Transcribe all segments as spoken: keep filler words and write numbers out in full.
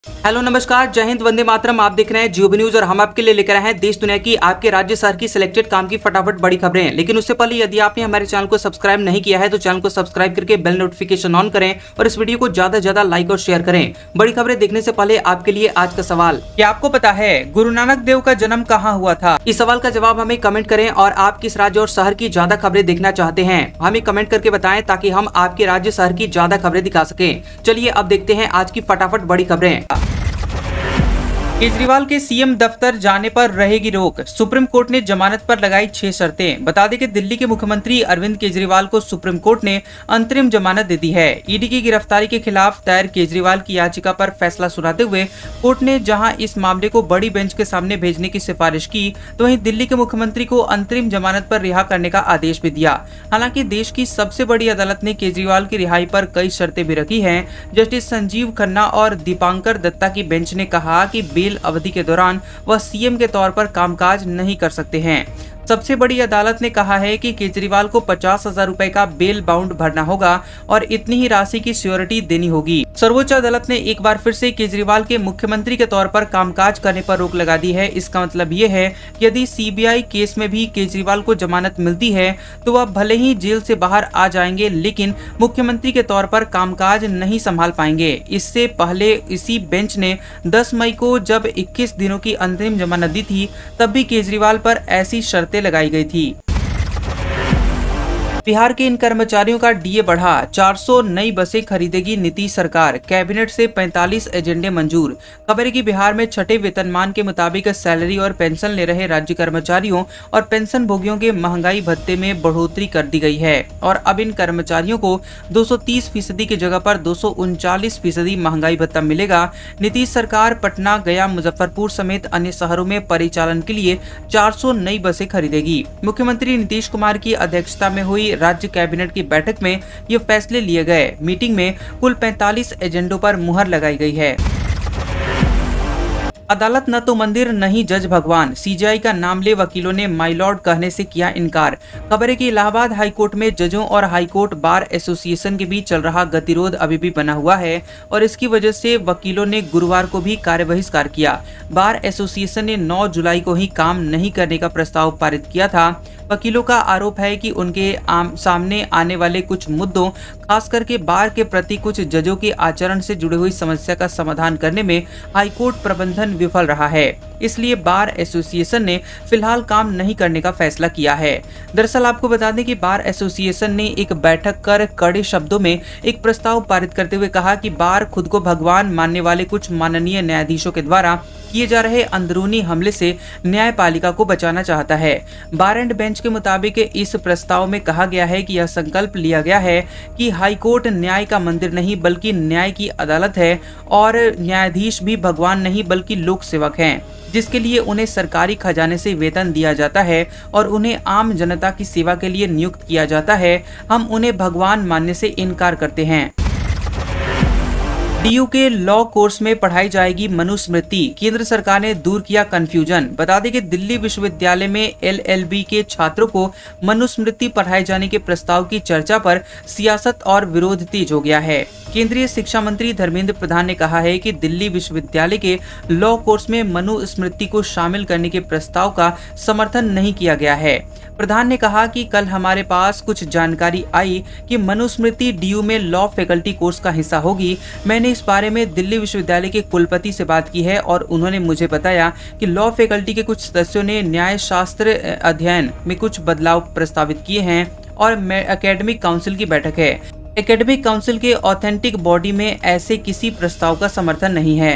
Hello नमस्कार, जय हिंद, वंदे मातरम। आप देख रहे हैं जियो न्यूज और हम आपके लिए लेकर आए हैं देश दुनिया की आपके राज्य शहर की सिलेक्टेड काम की फटाफट बड़ी खबरें। लेकिन उससे पहले यदि आपने हमारे चैनल को सब्सक्राइब नहीं किया है तो चैनल को सब्सक्राइब करके बेल नोटिफिकेशन ऑन करें और इस वीडियो को ज्यादा से ज्यादा लाइक और शेयर करें। बड़ी खबरें देखने से पहले आपके लिए आज का सवाल, क्या आपको पता है गुरु नानक देव का जन्म कहाँ हुआ था? इस सवाल का जवाब हमें कमेंट करें और आप किस राज्य और शहर की ज्यादा खबरें देखना चाहते हैं हमें कमेंट करके बताएं ताकि हम आपके राज्य शहर की ज्यादा खबरें दिखा सके। चलिए अब देखते हैं आज की फटाफट बड़ी खबरें। केजरीवाल के सीएम दफ्तर जाने पर रहेगी रोक, सुप्रीम कोर्ट ने जमानत पर लगाई छह शर्तें। बता दें कि दिल्ली के मुख्यमंत्री अरविंद केजरीवाल को सुप्रीम कोर्ट ने अंतरिम जमानत दे दी है। ईडी की गिरफ्तारी के खिलाफ दायर केजरीवाल की याचिका पर फैसला सुनाते हुए कोर्ट ने जहां इस मामले को बड़ी बेंच के सामने भेजने की सिफारिश की तो वहीं दिल्ली के मुख्यमंत्री को अंतरिम जमानत पर रिहा करने का आदेश भी दिया। हालांकि देश की सबसे बड़ी अदालत ने केजरीवाल की रिहाई पर कई शर्तें भी रखी है। जस्टिस संजीव खन्ना और दीपांकर दत्ता की बेंच ने कहा कि बेल अवधि के दौरान वह सीएम के तौर पर कामकाज नहीं कर सकते हैं। सबसे बड़ी अदालत ने कहा है कि केजरीवाल को पचास हजार रूपए का बेल बाउंड भरना होगा और इतनी ही राशि की श्योरिटी देनी होगी। सर्वोच्च अदालत ने एक बार फिर से केजरीवाल के मुख्यमंत्री के तौर पर कामकाज करने पर रोक लगा दी है। इसका मतलब ये है कि यदि सीबीआई केस में भी केजरीवाल को जमानत मिलती है तो वह भले ही जेल से बाहर आ जाएंगे लेकिन मुख्यमंत्री के तौर पर कामकाज नहीं संभाल पाएंगे। इससे पहले इसी बेंच ने दस मई को जब इक्कीस दिनों की अंतरिम जमानत दी थी तब भी केजरीवाल पर ऐसी शर्तें लगाई गई थी। बिहार के इन कर्मचारियों का डीए बढ़ा, चार सौ नई बसें खरीदेगी नीतीश सरकार, कैबिनेट से पैंतालीस एजेंडे मंजूर। खबर है कि बिहार में छठे वेतनमान के मुताबिक सैलरी और पेंशन ले रहे राज्य कर्मचारियों और पेंशन भोगियों के महंगाई भत्ते में बढ़ोतरी कर दी गई है और अब इन कर्मचारियों को दो सौ तीस फीसदी की जगह पर दो सौ उनचालीस फीसदी महंगाई भत्ता मिलेगा। नीतीश सरकार पटना, गया, मुजफ्फरपुर समेत अन्य शहरों में परिचालन के लिए चार सौ नई बसें खरीदेगी। मुख्यमंत्री नीतीश कुमार की अध्यक्षता में हुई राज्य कैबिनेट की बैठक में ये फैसले लिए गए। मीटिंग में कुल पैंतालीस एजेंडों पर मुहर लगाई गई है। अदालत न तो मंदिर नहीं जज भगवान, सीजेआई का नाम ले वकीलों ने माय लॉर्ड कहने से किया इनकार। खबर है कि इलाहाबाद हाईकोर्ट में जजों और हाईकोर्ट बार एसोसिएशन के बीच चल रहा गतिरोध अभी भी बना हुआ है और इसकी वजह से वकीलों ने गुरुवार को भी कार्य बहिष्कार किया। बार एसोसिएशन ने नौ जुलाई को ही काम नहीं करने का प्रस्ताव पारित किया था। वकीलों का आरोप है कि उनके आम सामने आने वाले कुछ मुद्दों, खास करके बार के प्रति कुछ जजों के आचरण से जुड़ी हुई समस्या का समाधान करने में हाईकोर्ट प्रबंधन विफल रहा है। इसलिए बार एसोसिएशन ने फिलहाल काम नहीं करने का फैसला किया है। दरअसल आपको बता दें कि बार एसोसिएशन ने एक बैठक कर कड़े शब्दों में एक प्रस्ताव पारित करते हुए कहा कि बार खुद को भगवान मानने वाले कुछ माननीय न्यायाधीशों के द्वारा किए जा रहे अंदरूनी हमले से न्यायपालिका को बचाना चाहता है। बार एंड बेंच के मुताबिक इस प्रस्ताव में कहा गया है कि यह संकल्प लिया गया है कि हाईकोर्ट न्याय का मंदिर नहीं बल्कि न्याय की अदालत है और न्यायाधीश भी भगवान नहीं बल्कि लोक सेवक हैं, जिसके लिए उन्हें सरकारी खजाने से वेतन दिया जाता है और उन्हें आम जनता की सेवा के लिए नियुक्त किया जाता है। हम उन्हें भगवान मानने से इनकार करते हैं। डीयू के लॉ कोर्स में पढ़ाई जाएगी मनुस्मृति, केंद्र सरकार ने दूर किया कंफ्यूजन। बता दें कि दिल्ली विश्वविद्यालय में एलएलबी के छात्रों को मनुस्मृति पढ़ाए जाने के प्रस्ताव की चर्चा पर सियासत और विरोध तेज हो गया है। केंद्रीय शिक्षा मंत्री धर्मेंद्र प्रधान ने कहा है कि दिल्ली विश्वविद्यालय के लॉ कोर्स में मनुस्मृति को शामिल करने के प्रस्ताव का समर्थन नहीं किया गया है। प्रधान ने कहा कि कल हमारे पास कुछ जानकारी आई कि मनुस्मृति डीयू में लॉ फैकल्टी कोर्स का हिस्सा होगी। मैंने इस बारे में दिल्ली विश्वविद्यालय के कुलपति से बात की है और उन्होंने मुझे बताया कि लॉ फैकल्टी के कुछ सदस्यों ने न्याय शास्त्र अध्ययन में कुछ बदलाव प्रस्तावित किए हैं और एकेडमिक काउंसिल की बैठक है। एकेडमिक काउंसिल के ऑथेंटिक बॉडी में ऐसे किसी प्रस्ताव का समर्थन नहीं है।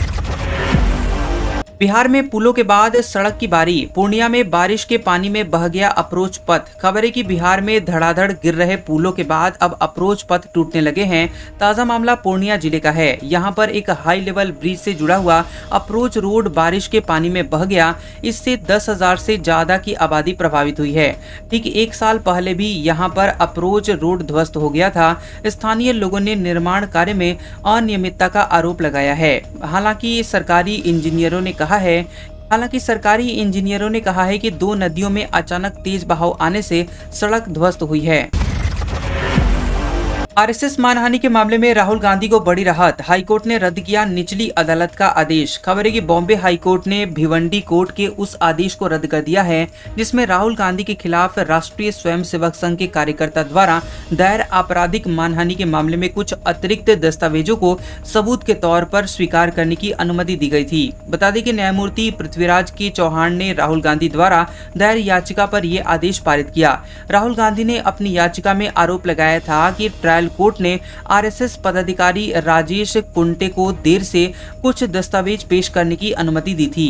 बिहार में पुलों के बाद सड़क की बारी, पूर्णिया में बारिश के पानी में बह गया अप्रोच पथ। खबर है कि बिहार में धड़ाधड़ गिर रहे पुलों के बाद अब अप्रोच पथ टूटने लगे हैं। ताजा मामला पूर्णिया जिले का है। यहां पर एक हाई लेवल ब्रिज से जुड़ा हुआ अप्रोच रोड बारिश के पानी में बह गया। इससे दस हजार से ज्यादा की आबादी प्रभावित हुई है। ठीक एक साल पहले भी यहाँ पर अप्रोच रोड ध्वस्त हो गया था। स्थानीय लोगों ने निर्माण कार्य में अनियमितता का आरोप लगाया है। हालांकि सरकारी इंजीनियरों ने कहा है हालांकि सरकारी इंजीनियरों ने कहा है कि दो नदियों में अचानक तेज बहाव आने से सड़क ध्वस्त हुई है। आरएसएस मानहानि के मामले में राहुल गांधी को बड़ी राहत, हाईकोर्ट ने रद्द किया निचली अदालत का आदेश। खबर है कि बॉम्बे हाईकोर्ट ने भिवंडी कोर्ट के उस आदेश को रद्द कर दिया है जिसमें राहुल गांधी के खिलाफ राष्ट्रीय स्वयंसेवक संघ के कार्यकर्ता द्वारा दायर आपराधिक मानहानि के मामले में कुछ अतिरिक्त दस्तावेजों को सबूत के तौर पर स्वीकार करने की अनुमति दी गई थी। बता दें कि न्यायमूर्ति पृथ्वीराज के चौहान ने राहुल गांधी द्वारा दायर याचिका पर यह आदेश पारित किया। राहुल गांधी ने अपनी याचिका में आरोप लगाया था कि ट्रायल कोर्ट ने आरएसएस पदाधिकारी राजेश कुंटे को देर से कुछ दस्तावेज पेश करने की अनुमति दी थी।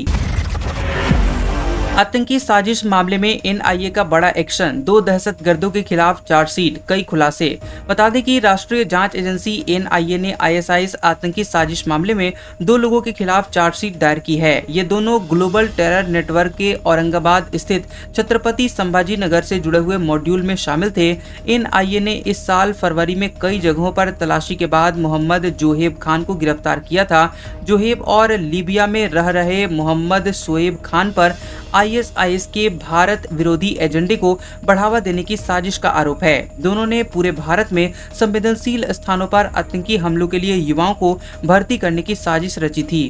आतंकी साजिश मामले में एनआईए का बड़ा एक्शन, दो दहशतगर्दों के खिलाफ चार्जशीट, कई खुलासे। बता दें कि राष्ट्रीय जांच एजेंसी एनआईए ने आईएसआईएस आतंकी साजिश मामले में दो लोगों के खिलाफ चार्जशीट दायर की है। ये दोनों ग्लोबल टेरर नेटवर्क के औरंगाबाद स्थित छत्रपति संभाजी नगर से जुड़े हुए मॉड्यूल में शामिल थे। एनआईए ने इस साल फरवरी में कई जगहों पर तलाशी के बाद मोहम्मद जोहेब खान को गिरफ्तार किया था। जोहेब और लीबिया में रह रहे मोहम्मद शोएब खान पर आईएसआईएस के भारत विरोधी एजेंडे को बढ़ावा देने की साजिश का आरोप है। दोनों ने पूरे भारत में संवेदनशील स्थानों पर आतंकी हमलों के लिए युवाओं को भर्ती करने की साजिश रची थी।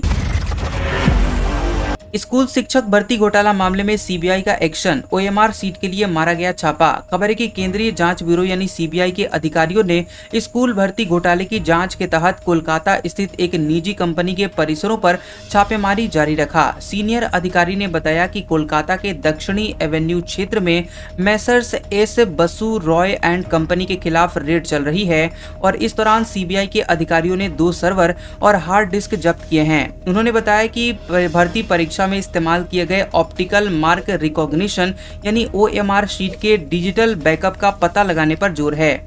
स्कूल शिक्षक भर्ती घोटाला मामले में सीबीआई का एक्शन, ओएमआर सीट के लिए मारा गया छापा। खबर है कि केंद्रीय जांच ब्यूरो यानी सीबीआई के अधिकारियों ने स्कूल भर्ती घोटाले की जांच के तहत कोलकाता स्थित एक निजी कंपनी के परिसरों पर छापेमारी जारी रखा। सीनियर अधिकारी ने बताया कि कोलकाता के दक्षिणी एवेन्यू क्षेत्र में messrs S Basu Roy and company के खिलाफ रेड चल रही है और इस दौरान सीबीआई के अधिकारियों ने दो सर्वर और हार्ड डिस्क जब्त किए हैं। उन्होंने बताया कि भर्ती परीक्षा में इस्तेमाल किए गए ऑप्टिकल मार्क रिकॉग्निशन यानी ओएमआर शीट के डिजिटल बैकअप का पता लगाने पर जोर है।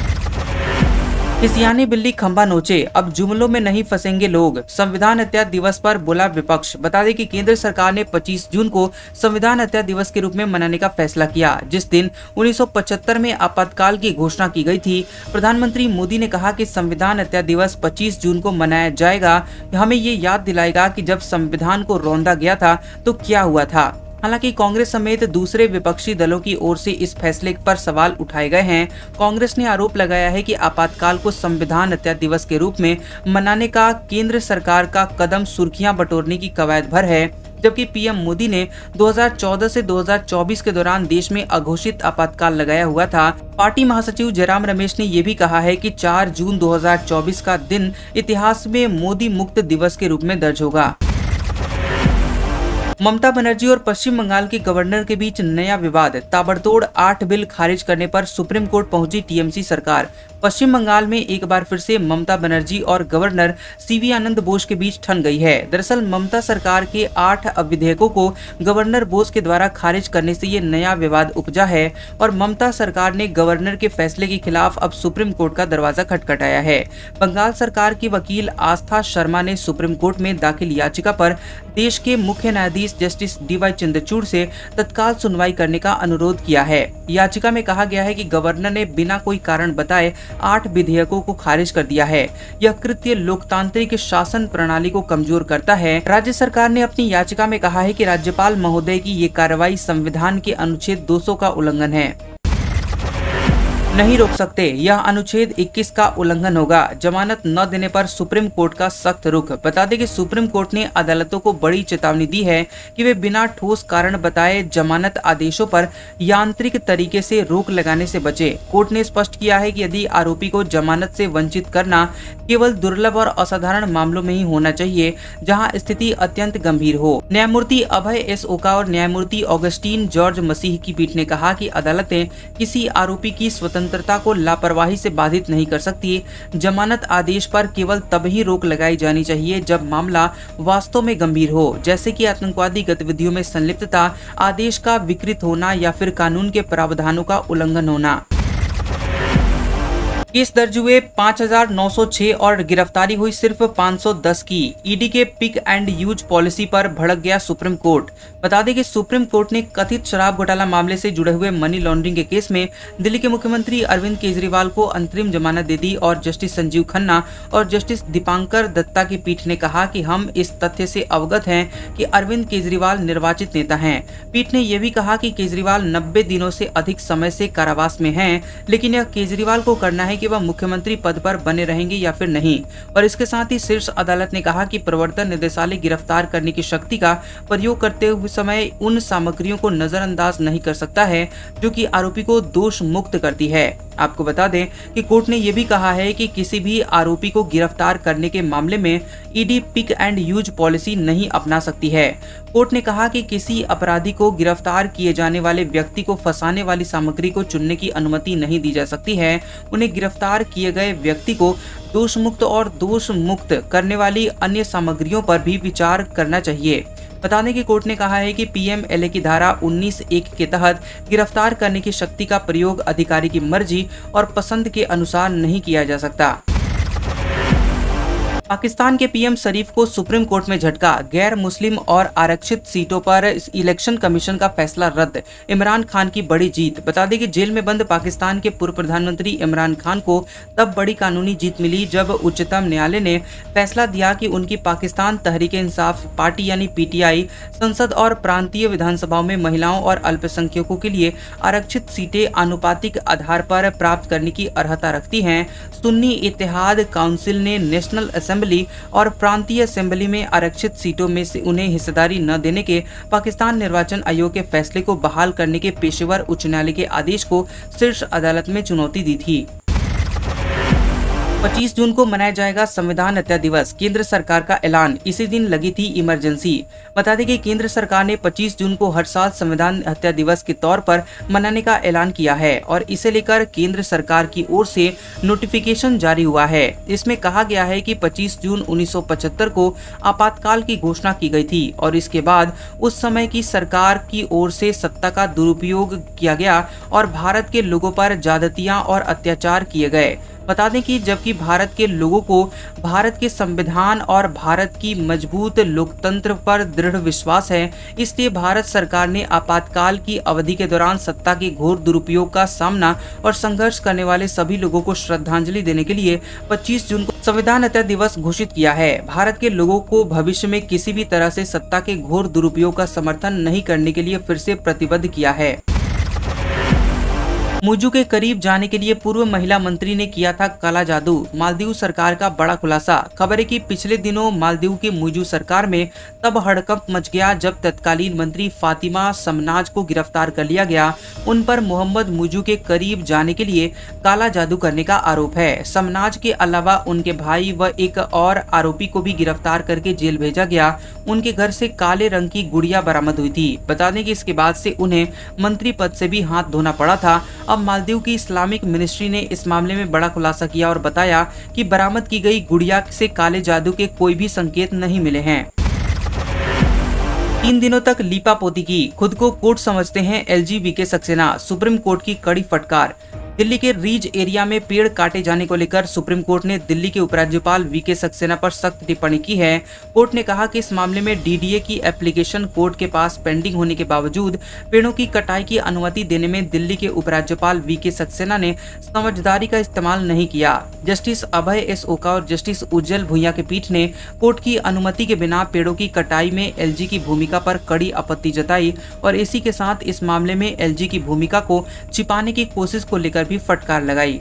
सियानी बिल्ली खंबा नोचे, अब जुमलों में नहीं फंसेंगे लोग, संविधान हत्या दिवस पर बोला विपक्ष। बता दें कि केंद्र सरकार ने पच्चीस जून को संविधान हत्या दिवस के रूप में मनाने का फैसला किया, जिस दिन उन्नीस सौ पचहत्तर में आपातकाल की घोषणा की गई थी। प्रधानमंत्री मोदी ने कहा कि संविधान हत्या दिवस पच्चीस जून को मनाया जाएगा, हमें ये याद दिलाएगा कि जब संविधान को रौंदा गया था तो क्या हुआ था। हालांकि कांग्रेस समेत दूसरे विपक्षी दलों की ओर से इस फैसले पर सवाल उठाए गए हैं। कांग्रेस ने आरोप लगाया है कि आपातकाल को संविधान हत्या दिवस के रूप में मनाने का केंद्र सरकार का कदम सुर्खियां बटोरने की कवायद भर है, जबकि पीएम मोदी ने दो हज़ार चौदह से दो हज़ार चौबीस के दौरान देश में अघोषित आपातकाल लगाया हुआ था। पार्टी महासचिव जयराम रमेश ने यह भी कहा है कि चार जून दो हज़ार चौबीस का दिन इतिहास में मोदी मुक्त दिवस के रूप में दर्ज होगा। ममता बनर्जी और पश्चिम बंगाल के गवर्नर के बीच नया विवाद, ताबड़तोड़ आठ बिल खारिज करने पर सुप्रीम कोर्ट पहुंची टीएमसी सरकार। पश्चिम बंगाल में एक बार फिर से ममता बनर्जी और गवर्नर सीवी आनंद बोस के बीच ठन गई है। दरअसल ममता सरकार के आठ विधेयकों को गवर्नर बोस के द्वारा खारिज करने से ये नया विवाद उपजा है और ममता सरकार ने गवर्नर के फैसले के खिलाफ अब सुप्रीम कोर्ट का दरवाजा खटखटाया है। बंगाल सरकार की वकील आस्था शर्मा ने सुप्रीम कोर्ट में दाखिल याचिका पर देश के मुख्य न्यायाधीश जस्टिस डी वाई चंद्रचूड़ से तत्काल सुनवाई करने का अनुरोध किया है। याचिका में कहा गया है कि गवर्नर ने बिना कोई कारण बताए आठ विधेयकों को खारिज कर दिया है। यह कृत्य लोकतांत्रिक शासन प्रणाली को कमजोर करता है। राज्य सरकार ने अपनी याचिका में कहा है कि राज्यपाल महोदय की ये कार्रवाई संविधान के अनुच्छेद दो सौ का उल्लंघन है, नहीं रोक सकते। यह अनुच्छेद इक्कीस का उल्लंघन होगा। जमानत न देने पर सुप्रीम कोर्ट का सख्त रुख। बता दें कि सुप्रीम कोर्ट ने अदालतों को बड़ी चेतावनी दी है कि वे बिना ठोस कारण बताए जमानत आदेशों पर यांत्रिक तरीके से रोक लगाने से बचे। कोर्ट ने स्पष्ट किया है कि यदि आरोपी को जमानत से वंचित करना केवल दुर्लभ और असाधारण मामलों में ही होना चाहिए, जहां स्थिति अत्यंत गंभीर हो। न्यायमूर्ति अभय एस ओका और न्यायमूर्ति ऑगस्टीन जॉर्ज मसीह की पीठ ने कहा कि अदालतें किसी आरोपी की स्वतंत्रता को लापरवाही से बाधित नहीं कर सकती। जमानत आदेश पर केवल तब ही रोक लगाई जानी चाहिए जब मामला वास्तव में गंभीर हो, जैसे कि आतंकवादी गतिविधियों में संलिप्तता, आदेश का विकृत होना या फिर कानून के प्रावधानों का उल्लंघन होना। केस दर्ज हुए पाँच हज़ार नौ सौ छह और गिरफ्तारी हुई सिर्फ पाँच सौ दस की। ईडी के पिक एंड यूज पॉलिसी पर भड़क गया सुप्रीम कोर्ट। बता दें कि सुप्रीम कोर्ट ने कथित शराब घोटाला मामले से जुड़े हुए मनी लॉन्ड्रिंग के केस में दिल्ली के मुख्यमंत्री अरविंद केजरीवाल को अंतरिम जमानत दे दी और जस्टिस संजीव खन्ना और जस्टिस दीपांकर दत्ता की पीठ ने कहा कि हम इस तथ्य से अवगत हैं कि अरविंद केजरीवाल निर्वाचित नेता हैं। पीठ ने यह भी कहा कि केजरीवाल नब्बे दिनों से अधिक समय से कारावास में हैं, लेकिन यह केजरीवाल को करना है कि कि वह मुख्यमंत्री पद पर बने रहेंगे या फिर नहीं। और इसके साथ ही शीर्ष अदालत ने कहा कि प्रवर्तन निदेशालय गिरफ्तार करने की शक्ति का प्रयोग करते हुए समय उन सामग्रियों को नजरअंदाज नहीं कर सकता है जो कि आरोपी को दोष मुक्त करती है। आपको बता दें कि कोर्ट ने यह भी कहा है कि किसी भी आरोपी को गिरफ्तार करने के मामले में ED pick and use policy नहीं अपना सकती है। कोर्ट ने कहा कि किसी अपराधी को गिरफ्तार किए जाने वाले व्यक्ति को फंसाने वाली सामग्री को चुनने की अनुमति नहीं दी जा सकती है। उन्हें गिरफ्तार किए गए व्यक्ति को दोष मुक्त और दोष मुक्त करने वाली अन्य सामग्रियों पर भी विचार करना चाहिए। बता दें कि कोर्ट ने कहा है कि पीएमएलए की धारा उन्नीस एक के तहत गिरफ्तार करने की शक्ति का प्रयोग अधिकारी की मर्जी और पसंद के अनुसार नहीं किया जा सकता। पाकिस्तान के पीएम शरीफ को सुप्रीम कोर्ट में झटका, गैर मुस्लिम और आरक्षित सीटों पर इलेक्शन कमीशन का फैसला रद्द, इमरान खान की बड़ी जीत। बता दें कि जेल में बंद पाकिस्तान के पूर्व प्रधानमंत्री इमरान खान को तब बड़ी कानूनी जीत मिली जब उच्चतम न्यायालय ने फैसला दिया कि उनकी पाकिस्तान तहरीक इंसाफ पार्टी यानी पीटीआई संसद और प्रांतीय विधानसभाओं में महिलाओं और अल्पसंख्यकों के लिए आरक्षित सीटें आनुपातिक आधार पर प्राप्त करने की अर्हता रखती हैं। सुन्नी इत्तेहाद काउंसिल ने नेशनल असेंबली और प्रांतीय असेंबली में आरक्षित सीटों में से उन्हें हिस्सेदारी न देने के पाकिस्तान निर्वाचन आयोग के फैसले को बहाल करने के पेशेवर उच्च न्यायालय के आदेश को शीर्ष अदालत में चुनौती दी थी। पच्चीस जून को मनाया जाएगा संविधान हत्या दिवस, केंद्र सरकार का ऐलान। इसी दिन लगी थी इमरजेंसी। बता दें कि केंद्र सरकार ने पच्चीस जून को हर साल संविधान हत्या दिवस के तौर पर मनाने का ऐलान किया है और इसे लेकर केंद्र सरकार की ओर से नोटिफिकेशन जारी हुआ है। इसमें कहा गया है कि पच्चीस जून उन्नीस सौ पचहत्तर को आपातकाल की घोषणा की गई थी और इसके बाद उस समय की सरकार की ओर से सत्ता का दुरुपयोग किया गया और भारत के लोगों पर ज्यादतियां और अत्याचार किए गए। बता दें कि जबकि भारत के लोगों को भारत के संविधान और भारत की मजबूत लोकतंत्र पर दृढ़ विश्वास है, इसलिए भारत सरकार ने आपातकाल की अवधि के दौरान सत्ता के घोर दुरुपयोग का सामना और संघर्ष करने वाले सभी लोगों को श्रद्धांजलि देने के लिए पच्चीस जून को संविधान हत्या दिवस घोषित किया है। भारत के लोगों को भविष्य में किसी भी तरह से सत्ता के घोर दुरुपयोग का समर्थन नहीं करने के लिए फिर से प्रतिबद्ध किया है। मुजू के करीब जाने के लिए पूर्व महिला मंत्री ने किया था काला जादू, मालदीव सरकार का बड़ा खुलासा। खबर है कि पिछले दिनों मालदीव के मुजू सरकार में तब हड़कंप मच गया जब तत्कालीन मंत्री फातिमा समनाज को गिरफ्तार कर लिया गया। उन पर मोहम्मद मुजू के करीब जाने के लिए काला जादू करने का आरोप है। समनाज के अलावा उनके भाई व एक और आरोपी को भी गिरफ्तार करके जेल भेजा गया। उनके घर से काले रंग की गुड़िया बरामद हुई थी। बता दें कि इसके बाद से उन्हें मंत्री पद से भी हाथ धोना पड़ा था। अब मालदीव की इस्लामिक मिनिस्ट्री ने इस मामले में बड़ा खुलासा किया और बताया कि बरामद की गई गुड़िया से काले जादू के कोई भी संकेत नहीं मिले हैं। तीन दिनों तक लीपापोती की, खुद को कोर्ट समझते हैं LG VK Saxena, Supreme Court की कड़ी फटकार। दिल्ली के रीज एरिया में पेड़ काटे जाने को लेकर सुप्रीम कोर्ट ने दिल्ली के उपराज्यपाल वीके सक्सेना पर सख्त टिप्पणी की है। कोर्ट ने कहा कि इस मामले में डीडीए की एप्लीकेशन कोर्ट के पास पेंडिंग होने के बावजूद पेड़ों की कटाई की अनुमति देने में दिल्ली के उपराज्यपाल वीके सक्सेना ने समझदारी का इस्तेमाल नहीं किया। जस्टिस अभय एस ओका और जस्टिस उज्जवल भुइयां की पीठ ने कोर्ट की अनुमति के बिना पेड़ों की कटाई में एलजी की भूमिका पर कड़ी आपत्ति जताई और इसी के साथ इस मामले में एलजी की भूमिका को छिपाने की कोशिश को लेकर भी फटकार लगाई।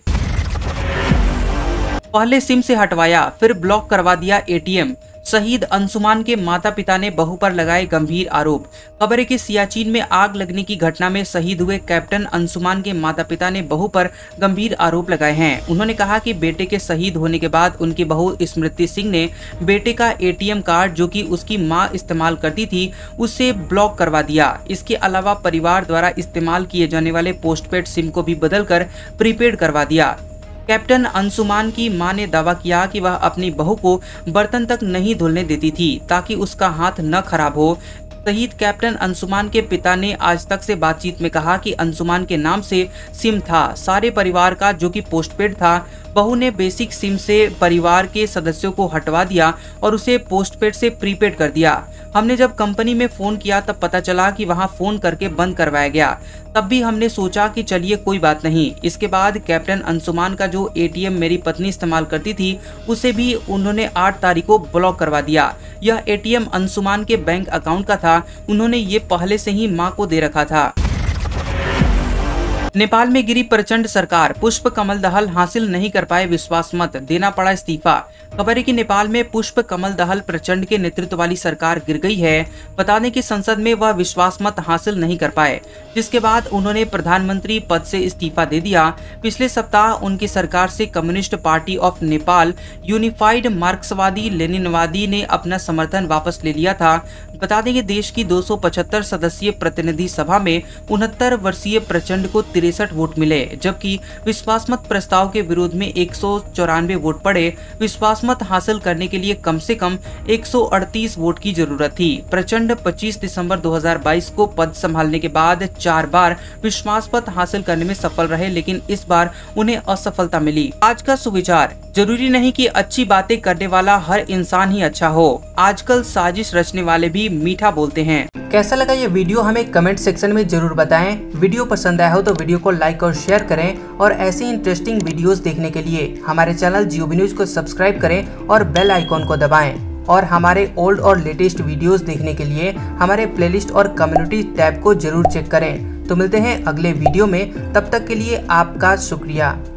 पहले सिम से हटवाया फिर ब्लॉक करवा दिया एटीएम, शहीद अंशुमान के माता पिता ने बहू पर लगाए गंभीर आरोप। खबर है कि सियाचिन में आग लगने की घटना में शहीद हुए कैप्टन अंशुमान के माता पिता ने बहू पर गंभीर आरोप लगाए हैं। उन्होंने कहा कि बेटे के शहीद होने के बाद उनकी बहू स्मृति सिंह ने बेटे का एटीएम कार्ड जो कि उसकी मां इस्तेमाल करती थी उससे ब्लॉक करवा दिया। इसके अलावा परिवार द्वारा इस्तेमाल किए जाने वाले पोस्टपेड सिम को भी बदलकर प्रीपेड करवा दिया। कैप्टन अंशुमान की मां ने दावा किया कि वह अपनी बहू को बर्तन तक नहीं धुलने देती थी ताकि उसका हाथ न खराब हो। शहीद कैप्टन अंशुमान के पिता ने आज तक से बातचीत में कहा कि अंशुमान के नाम से सिम था सारे परिवार का जो कि पोस्टपेड था। बहू ने बेसिक सिम से परिवार के सदस्यों को हटवा दिया और उसे पोस्टपेड से प्रीपेड कर दिया। हमने जब कंपनी में फोन किया तब पता चला कि वहां फोन करके बंद करवाया गया। तब भी हमने सोचा कि चलिए कोई बात नहीं। इसके बाद कैप्टन अंशुमान का जो एटीएम मेरी पत्नी इस्तेमाल करती थी उसे भी उन्होंने आठ तारीख को ब्लॉक करवा दिया। यह एटीएम अंशुमान के बैंक अकाउंट का था। उन्होंने ये पहले से ही मां को दे रखा था। नेपाल में गिरी प्रचंड सरकार, पुष्प कमल दहल हासिल नहीं कर पाए विश्वास मत, देना पड़ा इस्तीफा। खबर है कि नेपाल में पुष्प कमल दहल प्रचंड के नेतृत्व वाली सरकार गिर गई है। बता दें कि संसद में वह विश्वास मत हासिल नहीं कर पाए, जिसके बाद उन्होंने प्रधानमंत्री पद से इस्तीफा दे दिया। पिछले सप्ताह उनकी सरकार से Communist Party of Nepal, Unified मार्क्सवादी लेनिनवादी ने अपना समर्थन वापस ले लिया था। बता दें कि देश की दो सौ पचहत्तर सदस्यीय प्रतिनिधि सभा में उनहत्तर वर्षीय प्रचंड को तिरसठ वोट मिले, जबकि विश्वासमत प्रस्ताव के विरोध में एक सौ चौरानवे वोट पड़े। विश्वासमत हासिल करने के लिए कम से कम एक सौ अड़तीस वोट की जरूरत थी। प्रचंड पच्चीस दिसंबर दो हज़ार बाईस को पद संभालने के बाद चार बार विश्वासमत हासिल करने में सफल रहे, लेकिन इस बार उन्हें असफलता मिली। आज का सुविचार, जरूरी नहीं कि अच्छी बातें करने वाला हर इंसान ही अच्छा हो, आजकल साजिश रचने वाले भी मीठा बोलते हैं। कैसा लगा ये वीडियो हमें कमेंट सेक्शन में जरूर बताएं। वीडियो पसंद आया हो तो वीडियो को लाइक और शेयर करें और ऐसी इंटरेस्टिंग वीडियोस देखने के लिए हमारे चैनल जियो बी न्यूज को सब्सक्राइब करें और बेल आइकॉन को दबाएं। और हमारे ओल्ड और लेटेस्ट वीडियोस देखने के लिए हमारे प्लेलिस्ट और कम्युनिटी टैब को जरूर चेक करें। तो मिलते हैं अगले वीडियो में, तब तक के लिए आपका शुक्रिया।